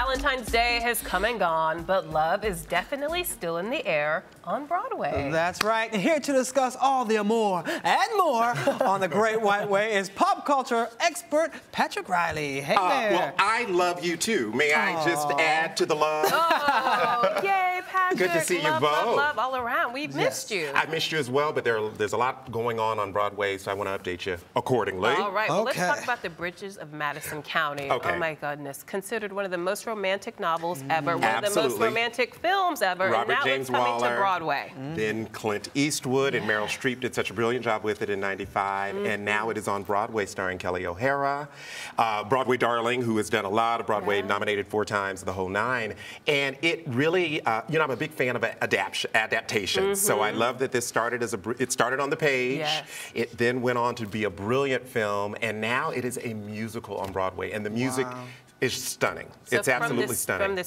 Valentine's Day has come and gone, but love is definitely still in the air on Broadway. That's right. And here to discuss all the amour and more on The Great White Way is pop culture expert Patrick Riley. Hey there. Well, I love you too. May I just add to the love? Oh, yay, Patrick. Good to see you love, both. Love, love all around. We've missed you. I missed you as well, but there's a lot going on Broadway, so I want to update you accordingly. All right, well, let's talk about The Bridges of Madison County. Okay. Oh, my goodness. Considered one of the most romantic novels ever, one of the most romantic films ever, Robert and now James it's coming Waller, to Broadway. Then Clint Eastwood and Meryl Streep did such a brilliant job with it in '95, and now it is on Broadway starring Kelly O'Hara, Broadway darling, who has done a lot of Broadway, nominated 4 times, the whole 9. And it really, you know, I'm a big fan of adaptations, so I love that this started as it started on the page, it then went on to be a brilliant film, and now it is a musical on Broadway, and the music is stunning. So it's absolutely stunning. From the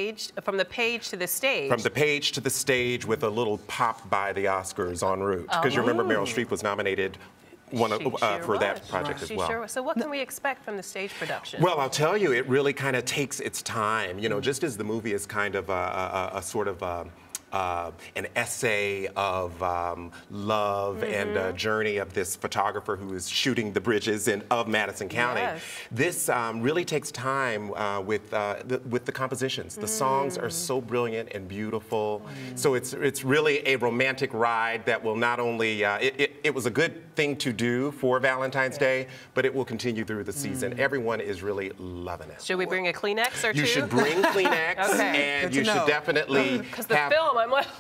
page to the stage. From the page to the stage with a little pop by the Oscars en route. Because you remember Meryl Streep was nominated for that project as well. Sure. So what can we expect from the stage production? Well, I'll tell you, it really kind of takes its time. You know, just as the movie is kind of a sort of an essay of love and a journey of this photographer who is shooting the bridges of Madison County. This really takes time with the compositions. The songs are so brilliant and beautiful. So it's really a romantic ride that will not only, it was a good thing to do for Valentine's Day, but it will continue through the season. Everyone is really loving it. Should we bring a Kleenex or two? You should bring Kleenex, and you should definitely because the film, I'm like,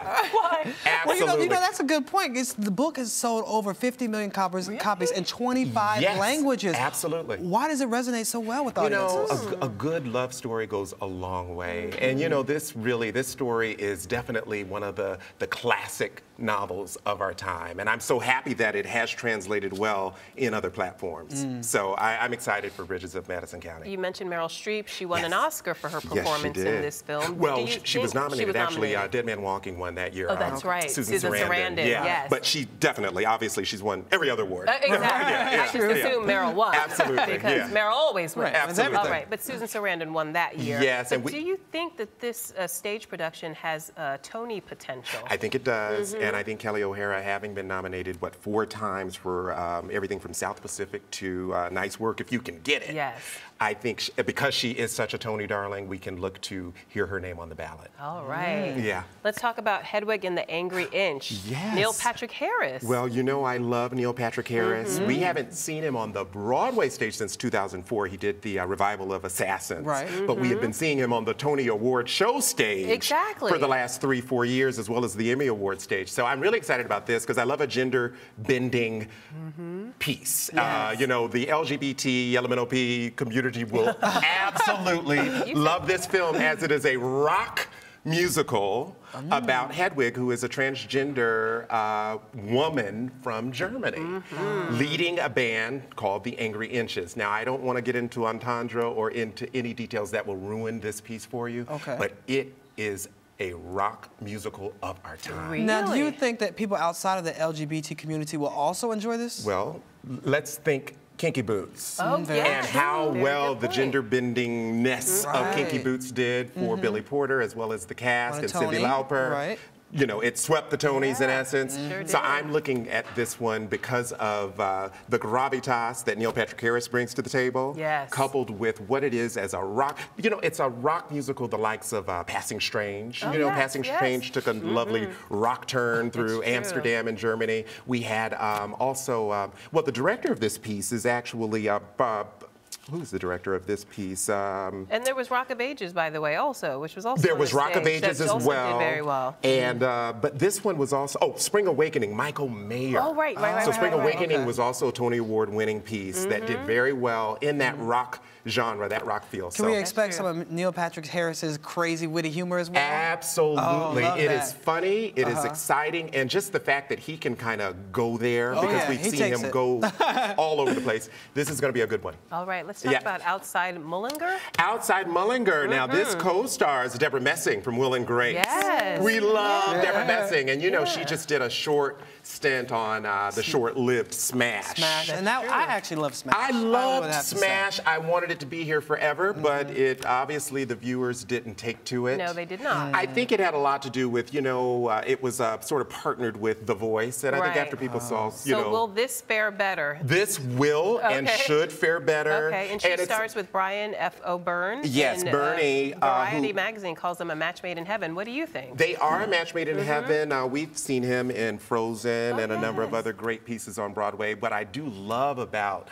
why? Absolutely. Well, you know, that's a good point. The book has sold over 50 million copies in 25 languages. Absolutely. Why does it resonate so well with audiences? You know, a good love story goes a long way. And you know, this story is definitely one of the classic novels of our time. And I'm so happy that it has translated well in other platforms. So I'm excited for Bridges of Madison County. You mentioned Meryl Streep. She won an Oscar for her performance in this film. Well, she was nominated, actually. Dead Man Walking won that year. Oh, that's right. Susan Sarandon. Yes. But she definitely, obviously, she's won every other award. Exactly. I just assumed Meryl won. Absolutely. Because Meryl always wins. Absolutely. All right. But Susan Sarandon won that year. Yes. But do you think that this stage production has Tony potential? I think it does. And I think Kelly O'Hara, having been nominated, 4 times for everything from South Pacific to Nice Work, If You Can Get It. Yes. I think because she is such a Tony darling, we can look to hear her name on the ballot. All right. Yeah. Let's talk about Hedwig and the Angry Inch. Yes. Neil Patrick Harris. Well, you know I love Neil Patrick Harris. We haven't seen him on the Broadway stage since 2004. He did the revival of Assassins. Right. But we have been seeing him on the Tony Award show stage for the last 3-4 years, as well as the Emmy Award stage. So I'm really excited about this because I love a gender-bending piece. You know, the LGBT, LMNOP community will absolutely love this film, as it is a rock musical about Hedwig, who is a transgender woman from Germany, leading a band called the Angry Inches. Now, I don't want to get into entendre or into any details that will ruin this piece for you, but it is a rock musical of our time. Really? Now, do you think that people outside of the LGBT community will also enjoy this? Well, let's think Kinky Boots. And how well the gender bendingness of Kinky Boots did for Billy Porter, as well as the cast, and Cyndi Lauper. You know, it swept the Tonys in essence. So I'm looking at this one because of the gravitas that Neil Patrick Harris brings to the table, coupled with what it is as a rock. You know, it's a rock musical, the likes of Passing Strange. You know, Passing Strange took a lovely rock turn through Amsterdam and Germany. We had also, well, the director of this piece is actually who's the director of this piece? And there was Rock of Ages, by the way, also, which was also there was Rock of Ages as well. Did very well. And but this one was also Spring Awakening, Michael Mayer. Oh, right. So Spring Awakening was also a Tony Award-winning piece that did very well in that rock genre, that rock feel. Can we expect some of Neil Patrick Harris's crazy, witty humor as well? Absolutely. It is funny, it is exciting, and just the fact that he can kind of go there, because we've seen him go all over the place. This is going to be a good one. All right. Let's talk about Outside Mullinger. Outside Mullinger. Now, this co-stars Deborah Messing from Will and Grace. Yes. We love Deborah Messing. And, you know, she just did a short stint on the short-lived Smash. And that, I actually love Smash. I loved Smash. I wanted it to be here forever, but it obviously the viewers didn't take to it. No, they did not. I think it had a lot to do with, you know, it was sort of partnered with The Voice, and I think after people saw, you know. So will this fare better? This will and should fare better. Okay, and she stars with Brian F. O'Byrne. Yes, and, Bernie. Variety magazine calls them a match made in heaven. What do you think? They are a match made in heaven. We've seen him in Frozen and a number of other great pieces on Broadway. What I do love about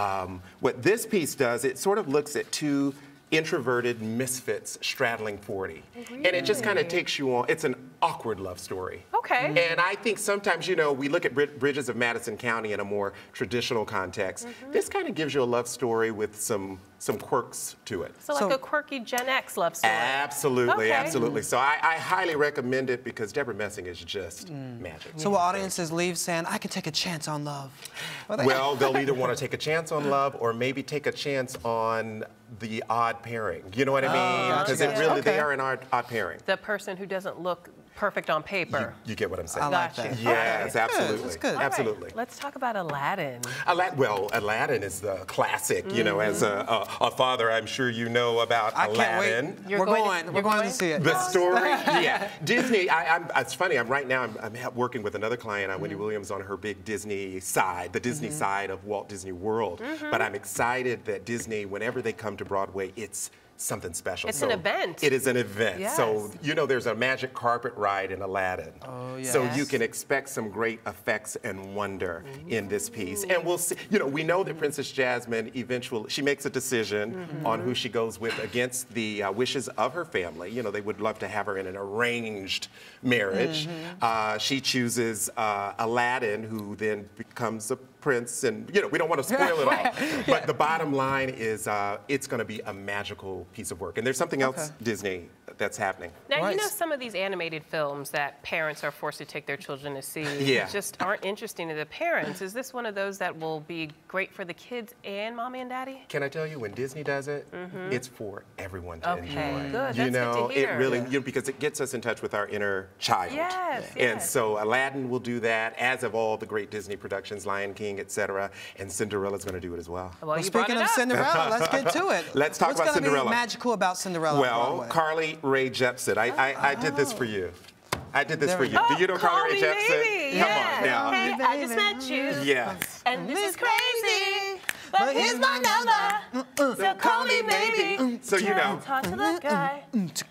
what this piece does, it sort of looks at two introverted misfits straddling 40. Really? And it just kind of takes you on. It's an awkward love story. Okay. And I think sometimes, you know, we look at Bridges of Madison County in a more traditional context. This kind of gives you a love story with some quirks to it. So like a quirky Gen X love story. Absolutely, absolutely. So I highly recommend it because Deborah Messing is just magic. So will audiences leave saying, I can take a chance on love? Well, they'll either want to take a chance on love or maybe take a chance on the odd pairing. You know what I mean? Because they are an odd pairing. The person who doesn't look perfect on paper. You get what I'm saying? I like that. Yes, absolutely. That's good. Absolutely. Right. Let's talk about Aladdin. Well, Aladdin is the classic. You know, as a father, I'm sure you know about Aladdin. Can't wait. We're going to see it. The story, Disney. It's funny. Right now I'm working with another client, Wendy Williams, on her big Disney side, the Disney side of Walt Disney World. But I'm excited that Disney, whenever they come to Broadway, it's something special. It's an event. It is an event. Yes. So, you know, there's a magic carpet ride in Aladdin. Oh, yes. So you can expect some great effects and wonder in this piece. And we'll see, you know, we know that Princess Jasmine eventually, she makes a decision on who she goes with against the wishes of her family. You know, they would love to have her in an arranged marriage. She chooses Aladdin, who then becomes a prince, and you know, we don't want to spoil it all. But the bottom line is it's going to be a magical piece of work. And there's something else, Disney, that's happening. Now, you know, some of these animated films that parents are forced to take their children to see just aren't interesting to the parents. Is this one of those that will be great for the kids and mommy and daddy? Can I tell you, when Disney does it, it's for everyone to enjoy. Good. You know, good to hear. it really, you know, because it gets us in touch with our inner child. Yes. And so Aladdin will do that, as have all the great Disney productions, Lion King, etc. And Cinderella's going to do it as well. Well, speaking of Cinderella, let's get to it. Let's talk about Cinderella. What's going to be magical about Cinderella? Well, Carly Rae Jepsen. I did this for you. I did this for you. Do you know Carly Rae Jepsen? Baby. Come on now. Hey, I just met you. Yes. And this is crazy. But here's my number. So call me maybe. So you know. Talk to the guy.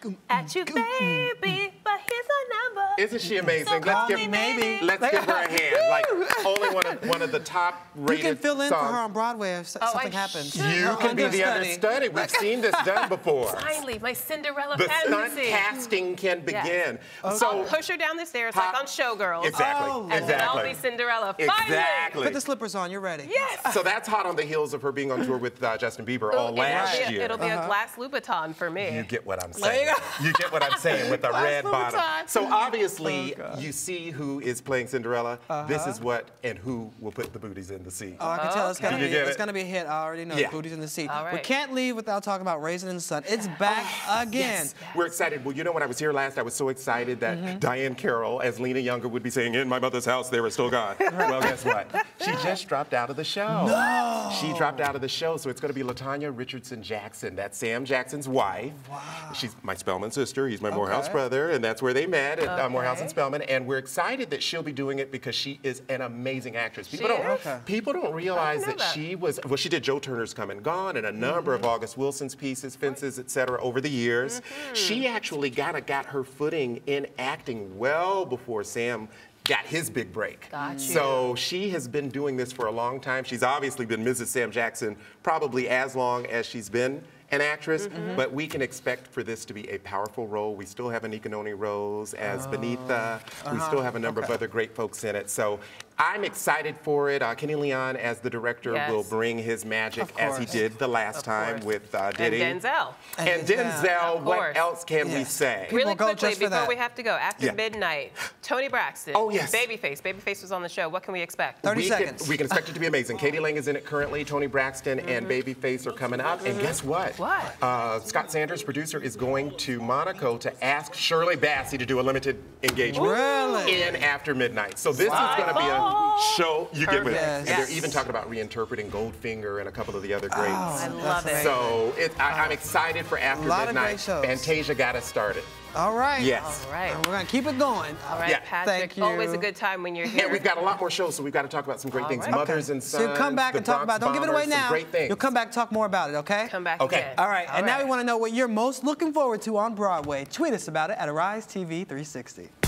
At you, baby. But here's my number. Isn't she amazing? So call me maybe. Let's give her a hand. Like only one of the top rated You can fill in songs. for her on Broadway if something happens. You can be the understudy. We've seen this done before. Finally, my Cinderella The stunt fantasy. casting can begin. So I'll push her down the stairs like on Showgirls. Exactly. And then I'll be Cinderella. Exactly. Put the slippers on. You're ready. Yes. So that's hot on the heels of her being on tour with Justin Bieber all last year. It'll be a glass Louboutin for me. You get what I'm saying. You get what I'm saying with the red bottom. Louboutin. So obviously, you see who is playing Cinderella. This is what and who will put the booties in the seat. Oh, I can tell it's going to be a hit. I already know. Yeah. Booties in the seat. All right. We can't leave without talking about Raisin in the Sun. It's back again. Yes. We're excited. Well, you know, when I was here last, I was so excited that Diane Carroll, as Lena Younger, would be saying, "In my mother's house, they were still gone." Well, guess what? She just dropped out of the show. No. She dropped out of the show, so it's going to be LaTanya Richardson Jackson. That's Sam Jackson's wife. Wow. She's my Spelman sister. He's my Morehouse brother, and that's where they met at Morehouse and Spelman. And we're excited that she'll be doing it because she is an amazing actress. People don't realize that she was. Well, she did Joe Turner's Come and Gone and a number of August Wilson's pieces, Fences, etc. over the years. She actually got her footing in acting well before Sam got his big break. So she has been doing this for a long time. She's obviously been Mrs. Sam Jackson probably as long as she's been an actress, but we can expect for this to be a powerful role. We still have Anika Noni Rose as Benita. We still have a number of other great folks in it. So I'm excited for it. Kenny Leon, as the director, will bring his magic as he did the last time with Diddy. And Denzel. And Denzel, what else can we say? Really quickly, before we have to go, after midnight, Toni Braxton. Oh, yes. Babyface. Babyface was on the show. What can we expect? 30 seconds. We can expect it to be amazing. Katie Lang is in it currently. Toni Braxton and Babyface are coming up. And guess what? What? Scott Sanders, producer, is going to Monaco to ask Shirley Bassey to do a limited engagement in After Midnight. So this is going to be a show you get with. And they're even talking about reinterpreting Goldfinger and a couple of the other greats. I love it. So I'm excited for After Midnight. Fantasia got us started. All right. Yes. All right. We're going to keep it going. All right, Patrick. Thank you. Always a good time when you're here. And we've got a lot more shows, so we've got to talk about some great things. Mothers and Sons. So you'll come back and talk about it. Don't give it away now. Great things. You'll come back and talk more about it, okay? Come back again. All right. And now we want to know what you're most looking forward to on Broadway. Tweet us about it at Arise TV 360.